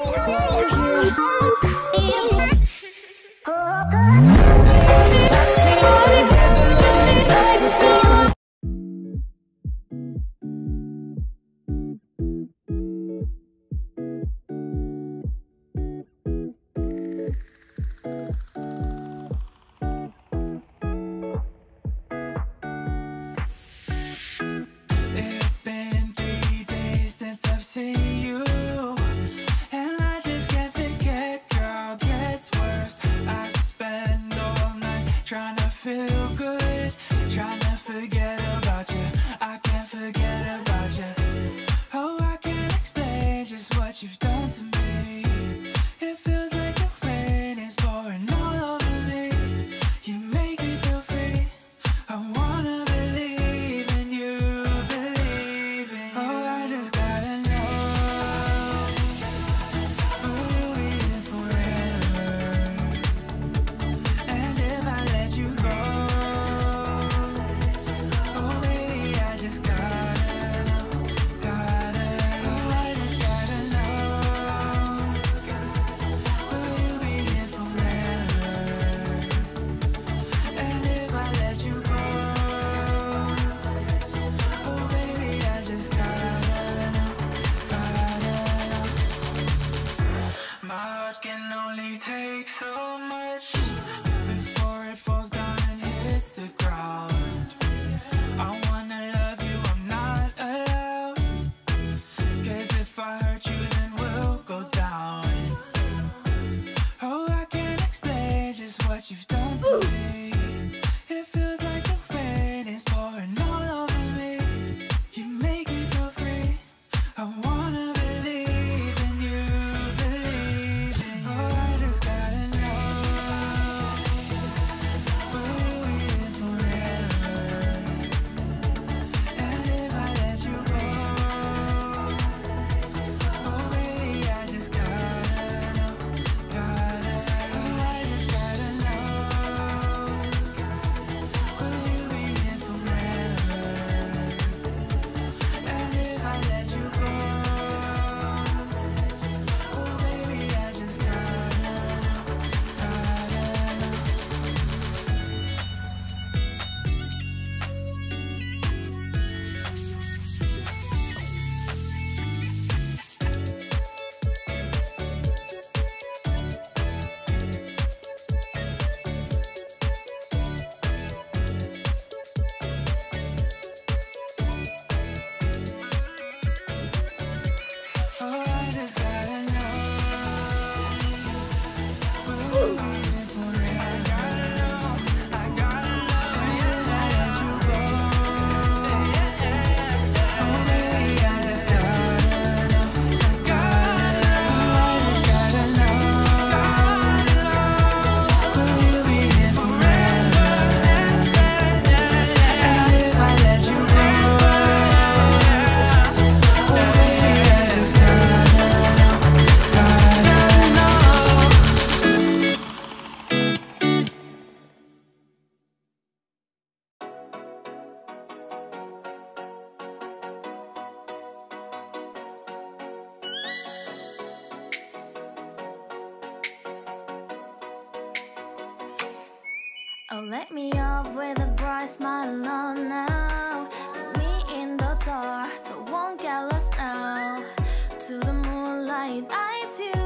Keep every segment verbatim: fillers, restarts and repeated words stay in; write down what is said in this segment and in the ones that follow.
Oh, let me up with a bright smile on now. Put me in the dark, so won't get lost now. To the moonlight, eyes you,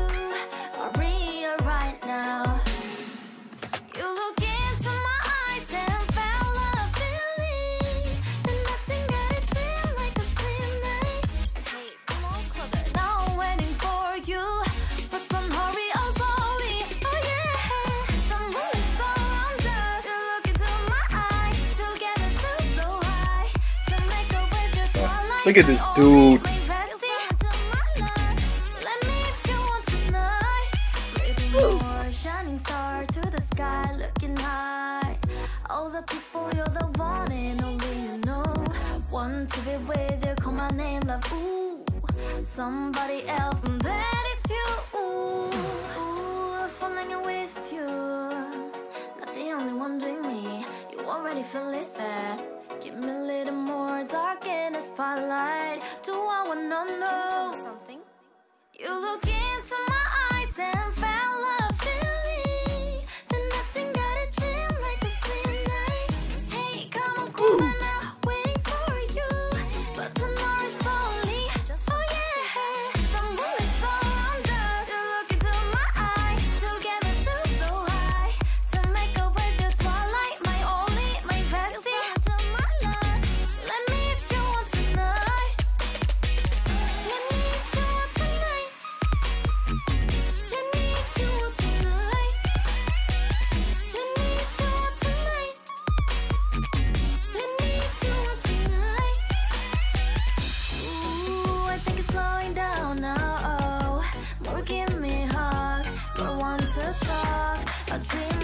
Maria right now. You look into my eyes and felt a feeling that nothing got it feel like a slim night. Hey, come on closer, now I'm waiting for you. But don't hurry, oh slowly, oh yeah. The moon is around us. You look into my eyes, together feel so high. To make a way through twilight. Look at this dude. Shining star to the sky, looking high. All the people, you're the one and only you know. Want to be with you, call my name, love. Ooh, somebody else, and that is you. Ooh, ooh, falling with you. Not the only one doing me. You already feel it there. Give me a little more dark in the spotlight. Do I wanna know something? You look into my want to talk. I'll dream